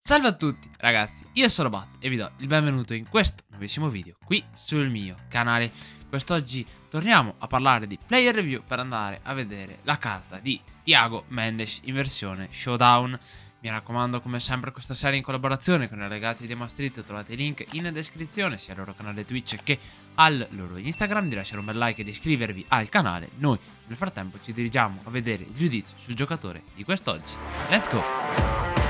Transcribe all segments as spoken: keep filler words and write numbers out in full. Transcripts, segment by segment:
Salve a tutti ragazzi, io sono Bat e vi do il benvenuto in questo nuovissimo video qui sul mio canale. Quest'oggi torniamo a parlare di player review per andare a vedere la carta di Thiago Mendes in versione Showdown. Mi raccomando, come sempre, questa serie in collaborazione con i ragazzi di Mastrit. Trovate i link in descrizione sia al loro canale Twitch che al loro Instagram. Di lasciare un bel like e di iscrivervi al canale. Noi nel frattempo ci dirigiamo a vedere il giudizio sul giocatore di quest'oggi. Let's go!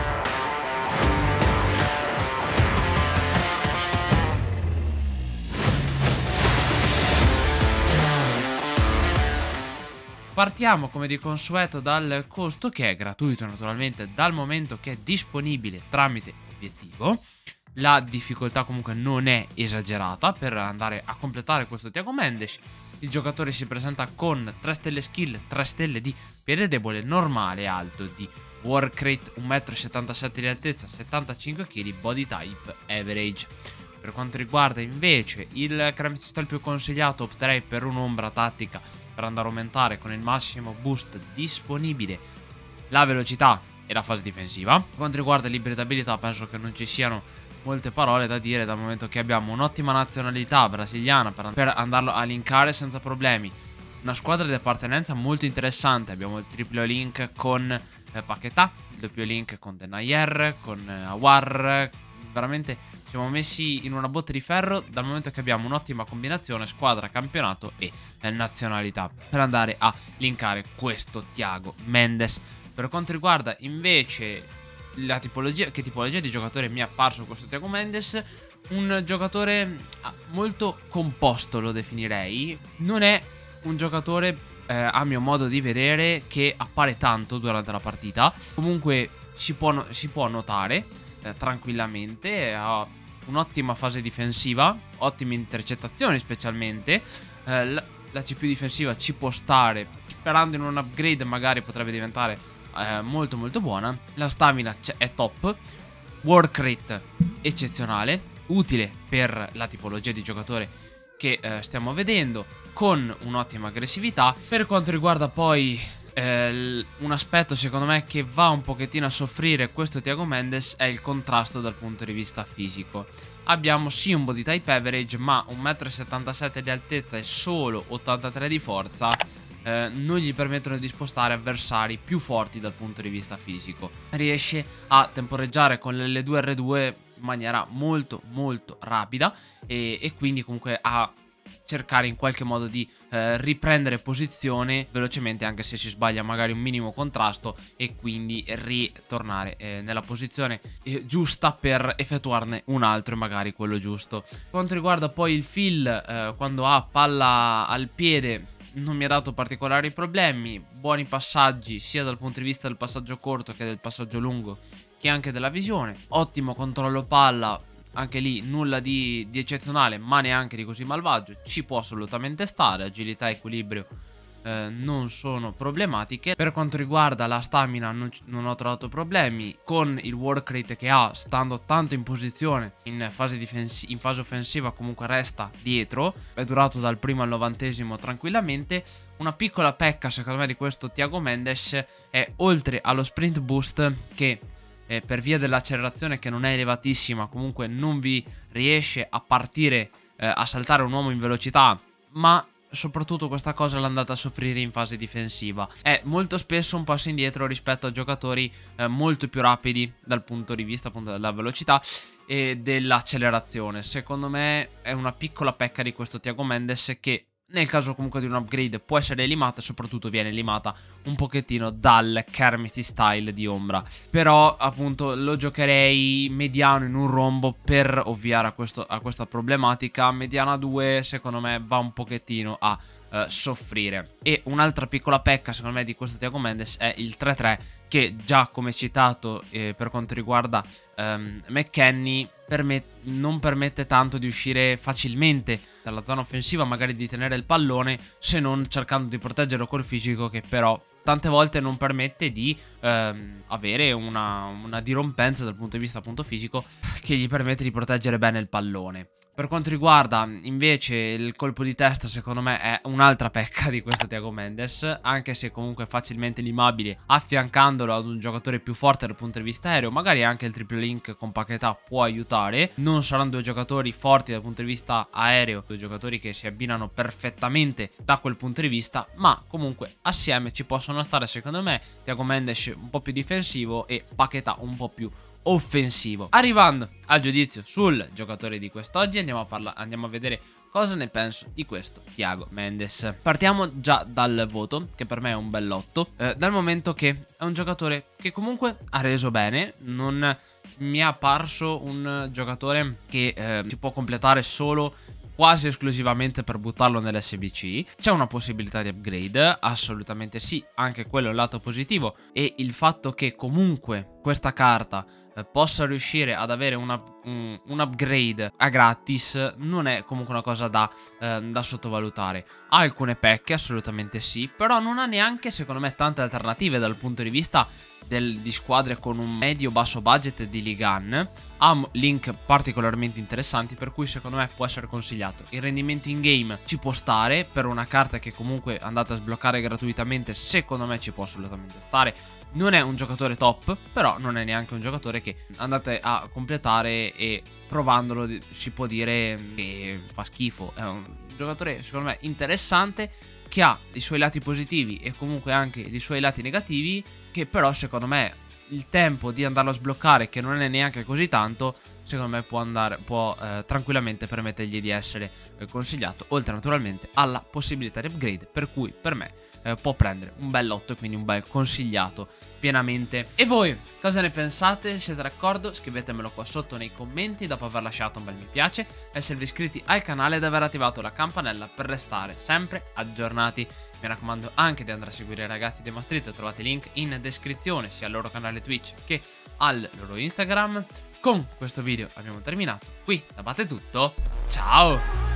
Partiamo come di consueto dal costo, che è gratuito naturalmente dal momento che è disponibile tramite obiettivo. La difficoltà comunque non è esagerata per andare a completare questo Thiago Mendes. Il giocatore si presenta con tre stelle skill, tre stelle di piede debole normale alto, di work rate uno virgola settantasette metri di altezza, settantacinque chili, body type average. Per quanto riguarda invece il Cramp Style più consigliato, opterei per un'ombra tattica per andare a aumentare con il massimo boost disponibile la velocità e la fase difensiva. Per quanto riguarda l'ibridabilità, penso che non ci siano molte parole da dire, dal momento che abbiamo un'ottima nazionalità brasiliana per, per andarlo a linkare senza problemi. Una squadra di appartenenza molto interessante, abbiamo il triplo link con eh, Paquetá, il doppio link con Denayer, con eh, Aouar. Veramente siamo messi in una botte di ferro, dal momento che abbiamo un'ottima combinazione squadra, campionato e eh, nazionalità per andare a linkare questo Thiago Mendes. Per quanto riguarda invece la tipologia, che tipologia di giocatore mi è apparso questo Thiago Mendes, un giocatore molto composto lo definirei. Non è un giocatore eh, a mio modo di vedere che appare tanto durante la partita, comunque si può, si può notare eh, tranquillamente. Ha un'ottima fase difensiva, ottime intercettazioni specialmente, eh, la, la C P U difensiva ci può stare, sperando in un upgrade magari potrebbe diventare eh, molto molto buona. La stamina è top, work rate eccezionale, utile per la tipologia di giocatore che eh, stiamo vedendo, con un'ottima aggressività. Per quanto riguarda poi eh, un aspetto secondo me che va un pochettino a soffrire questo Thiago Mendes è il contrasto dal punto di vista fisico. Abbiamo sì un body type average, ma un metro e settantasette di altezza e solo ottantatré di forza eh, non gli permettono di spostare avversari più forti dal punto di vista fisico. Riesce a temporeggiare con l'L due R due in maniera molto molto rapida e, e quindi comunque a cercare in qualche modo di eh, riprendere posizione velocemente, anche se si sbaglia magari un minimo contrasto, e quindi ritornare eh, nella posizione eh, giusta per effettuarne un altro e magari quello giusto. Per quanto riguarda poi il feel, eh, quando ha palla al piede non mi ha dato particolari problemi, buoni passaggi sia dal punto di vista del passaggio corto che del passaggio lungo, che anche della visione. Ottimo controllo palla, anche lì nulla di, di eccezionale, ma neanche di così malvagio, ci può assolutamente stare. Agilità e equilibrio eh, non sono problematiche. Per quanto riguarda la stamina non, non ho trovato problemi, con il work rate che ha, stando tanto in posizione in fase, in fase offensiva comunque resta dietro, è durato dal primo al novantesimo tranquillamente. Una piccola pecca secondo me di questo Thiago Mendes è, oltre allo sprint boost, che Eh, per via dell'accelerazione che non è elevatissima, comunque non vi riesce a partire, eh, a saltare un uomo in velocità, ma soprattutto questa cosa l'è andata a soffrire in fase difensiva. È molto spesso un passo indietro rispetto a giocatori eh, molto più rapidi dal punto di vista appunto della velocità e dell'accelerazione. Secondo me è una piccola pecca di questo Thiago Mendes, che nel caso comunque di un upgrade può essere limata, e soprattutto viene limata un pochettino dal Cramp Style di ombra. Però appunto lo giocherei mediano in un rombo per ovviare a, questo, a questa problematica. Mediana due secondo me va un pochettino a uh, soffrire. E un'altra piccola pecca secondo me di questo Thiago Mendes è il tre tre, che già come citato eh, per quanto riguarda um, McKennie permet non permette tanto di uscire facilmente dalla zona offensiva, magari di tenere il pallone, se non cercando di proteggerlo col fisico, che però tante volte non permette di ehm, avere una, una dirompenza dal punto di vista appunto fisico, che gli permette di proteggere bene il pallone. Per quanto riguarda invece il colpo di testa, secondo me è un'altra pecca di questo Thiago Mendes, anche se comunque facilmente limabile affiancandolo ad un giocatore più forte dal punto di vista aereo. Magari anche il triple link con Paquetá può aiutare. Non saranno due giocatori forti dal punto di vista aereo, due giocatori che si abbinano perfettamente da quel punto di vista, ma comunque assieme ci possono stare secondo me Thiago Mendes un po' più difensivo e Paquetá un po' più offensivo. Arrivando al giudizio sul giocatore di quest'oggi, andiamo a parlare, andiamo a vedere cosa ne penso di questo Thiago Mendes. Partiamo già dal voto, che per me è un bell'otto, eh, dal momento che è un giocatore che comunque ha reso bene. Non mi è apparso un giocatore che eh, si può completare solo quasi esclusivamente per buttarlo nell'S B C. C'è una possibilità di upgrade, assolutamente sì, anche quello è il lato positivo, e il fatto che comunque questa carta eh, possa riuscire ad avere una, un, un upgrade a gratis non è comunque una cosa da, eh, da sottovalutare. Ha alcune pecche, assolutamente sì, però non ha neanche secondo me tante alternative dal punto di vista del, di squadre con un medio-basso budget di Ligan. Ha link particolarmente interessanti, per cui secondo me può essere consigliato. Il rendimento in game ci può stare, per una carta che comunque andate a sbloccare gratuitamente, secondo me ci può assolutamente stare. Non è un giocatore top, però non è neanche un giocatore che andate a completare e provandolo si può dire che fa schifo. È un giocatore secondo me interessante, che ha i suoi lati positivi e comunque anche i suoi lati negativi, che però secondo me il tempo di andarlo a sbloccare, che non è neanche così tanto, secondo me può andare, può eh, tranquillamente permettergli di essere eh, consigliato, oltre naturalmente alla possibilità di upgrade, per cui per me eh, può prendere un bel otto, quindi un bel consigliato pienamente. E voi cosa ne pensate? Siete d'accordo? Scrivetemelo qua sotto nei commenti dopo aver lasciato un bel mi piace, esservi iscritti al canale ed aver attivato la campanella per restare sempre aggiornati. Mi raccomando anche di andare a seguire i ragazzi di Maastricht, trovate i link in descrizione sia al loro canale Twitch che al loro Instagram. Con questo video abbiamo terminato, qui da Batte è tutto, ciao!